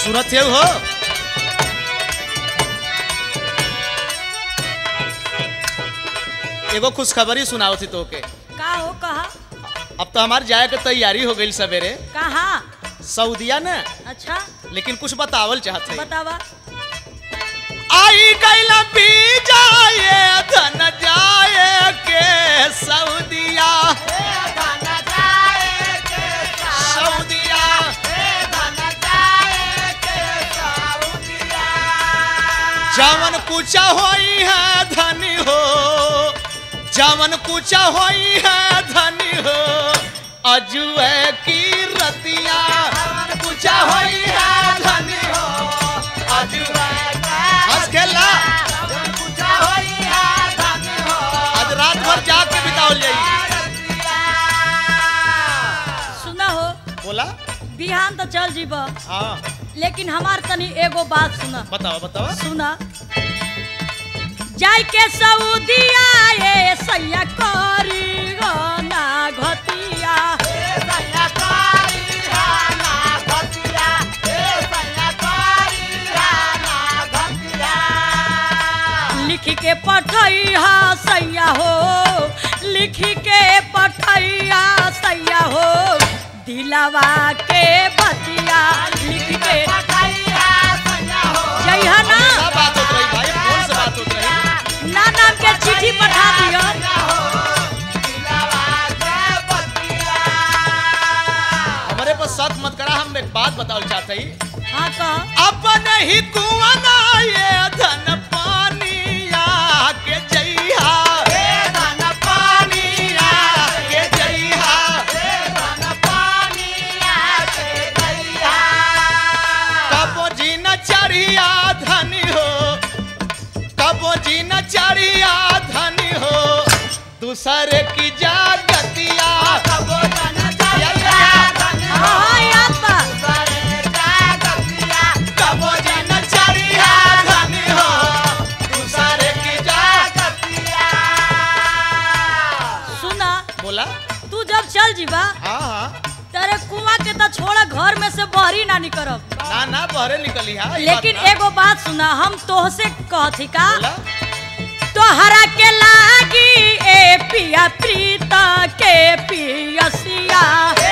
सुनत है हो एगो खुशखबरी सुनाओ थी तो के का हो कहा अब तो हमार जाए के तैयारी हो गई सवेरे कहा सऊदिया न अच्छा लेकिन कुछ बतावल चाहते बतावा आई गई भी जाए धन जाए के सऊदिया सऊदिया जवन कुचा होई है धनी हो जवन कुचा होई है धनी हो अजुए की रतिया कुचा होई है धनी हो अजुए हंस खेला आज रात भर जाग के बिताओल जाई सुना हो बोला बिहान तो चल जीब हाँ लेकिन हमार तनी एगो बात सुना बताओ बताओ सुना जाय के सऊदिया ये सैया करी ना घतिया लिख के पठैया सैया हो लिख के पठैया सैया हो दिलावा के बतिया लिख के जइहा ना सब बात होत रही भाई फोन से बात होत रही ना नाम के चिट्ठी पठा दियो हमारे पर शक मत करा हम एक बात बताओ चाहते ही हाँ कह अपन ही कुआं ना ये धन पानिया के जइहा धन पानिया के जइहा धन पानिया के जइहा कबो जी न चढ़िया धनी हो कबो जी न चढ़िया धनी हो दूसरे की जागतिया कबो न चढ़िया धनी हो हाँ याद बा कबो जी न चढ़िया धनी हो दूसरे की जागतिया सुना बोला तू जब चल जीबा हाँ हाँ तेरे कुआं के तो छोड़ा घर में से बहरी ना निकरब ना ना बहरे निकली हाँ लेकिन एगो बात सुना हम तोहसे कहती का बोला तोहरा के लागी ए पिया प्रीत के पियसिया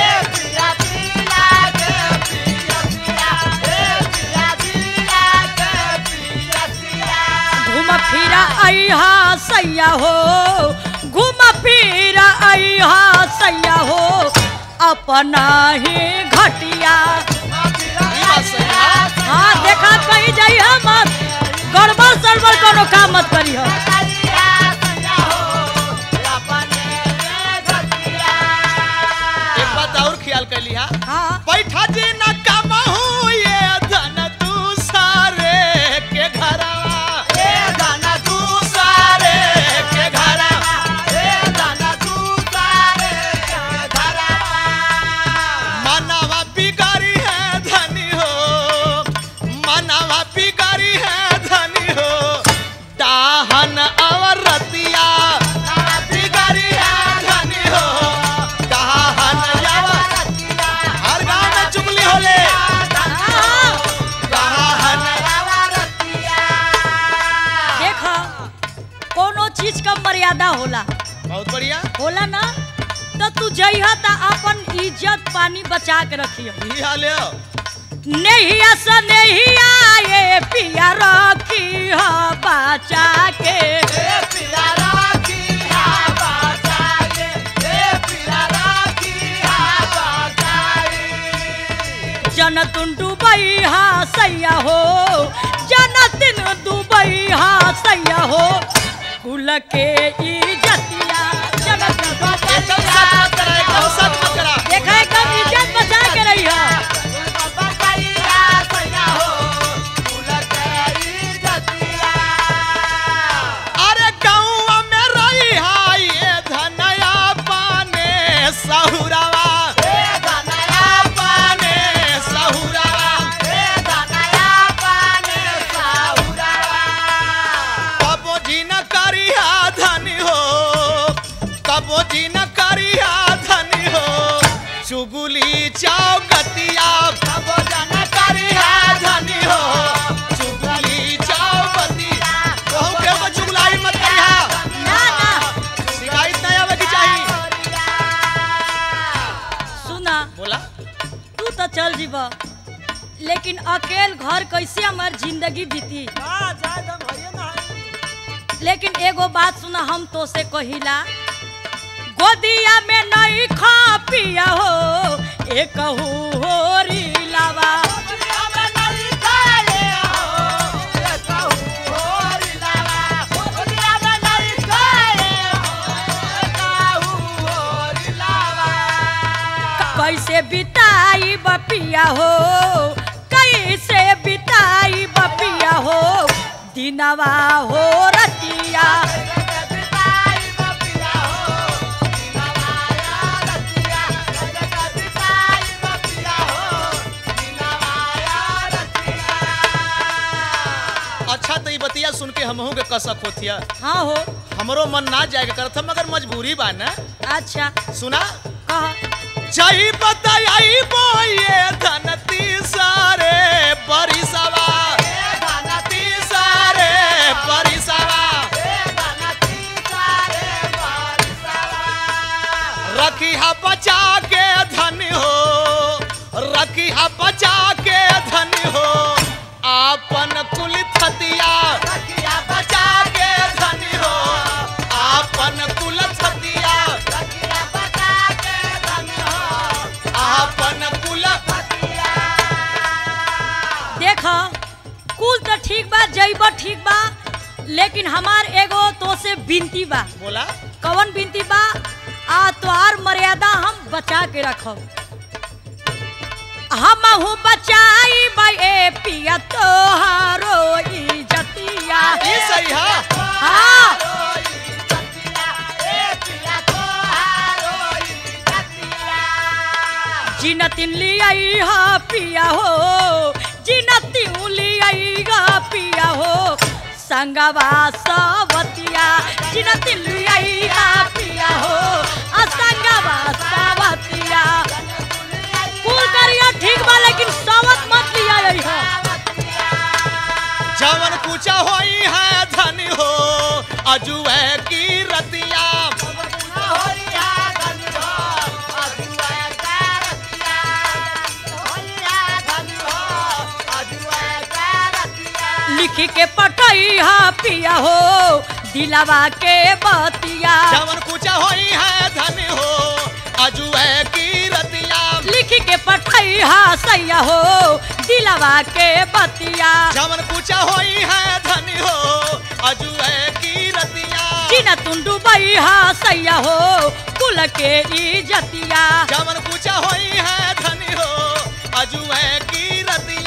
घूम फिरा अइहा सैया हो घूम फिरा अइहा सैया हो अपना ही घटिया ये बात सही है हाँ देखा कहीं जाइए मत गड़बड़ सड़बड़ कोनो काम मत करियो एक बात और ख्याल कर लिया हाँ बैठा जी न कमाहू ये धन दूसरे के घरवा ये धन दूसरे के घरवा ये धन दूसरे के घरवा मनवा बिगाड़ी है धनी हो मनवा बिगाड़ी है धनी हो दाहन और रतिया बिगाड़ी है धनी हो दाहन और हर गांव में चुगली होले दाहन देख कोनो चीज का मर्यादा होला बहुत बढ़िया होला ना तो तू जइहा ता अपन इज्जत पानी बचा के रखियो यही हाल है नहीं ऐसा नहीं आए पिया रखी हो बचा के जनतुन दुबई हा सैया हो जनतिन दुबई हा सैया हो कुल के इज्जतिया जनतिन एकदम सच मत करा एकदम सच मत करा देखा एकदम इज्जत बचा के रही है अरे गाँव में रही है ये धनया पाने सहुरावा पाने सहुरावा कबो जी न करिया धनी हो कबो जी न करिया धनी हो चुगली चौगतिया कबो जन करिया बोला। तू तो चल जीब, लेकिन अकेल घर कैसे हमार जिंदगी बीती। लेकिन एगो बात सुना, हम तो से कहिला, गोदिया में नहीं खा पिया हो एक होरी लावा। कैसे बिताई बपिया हो, कैसे बिताई बपिया हो, दिनवा हो रतिया। अच्छा तो ये बतिया सुन के हमहू के कसक होतिया। हाँ हो। हमरो मन ना जाएगा करत हम, मगर मजबूरी बा ना। अच्छा सुना, कह। जई बताई बोए धनती सारे परिसवा, धनती सारे परिसवा, रखी हा बचा के धन हो, रखी हा बचा के धन हो, आपन कुल थतिया, रखी हा बचा के धन हो, आपन कुल थतिया, देख कुल तो ठीक बा, जइब ठीक बा, लेकिन हमार एगो तो से बिनती बा। बोला। कौन बिनती बा? आ तोहार मर्यादा हम बचा के रखब। हमहू बचाई बे पिया तोहारो इज्जतिया। ये सही है। हाँ। जिनतिन लियाई हा पिया हो, जिनतिन लियाई हा पिया हो, संगवा सवतिया। जिनतिन लियाई हा पिया हो, असंगवा सवतिया। कुल करिया ठीक बा, लेकिन सवत मत लियाई हा। जवन कुछ होई है धन हो, अजुए की रतिया। लिखी के पटई हा पिया हो, दिलावा के बतिया। जवन कुछ होई है धन हो, अजुए की रतिया। लिखी के पटई हा सैया हो, दिलावा के बतिया। जवन कुछ होई है धन हो, अजुए की रतिया। जिना तुम डूबई हा सैया हो, कुल के इज्जतिया। जवन कुछ होई है धन हो, अजुए की रतिया।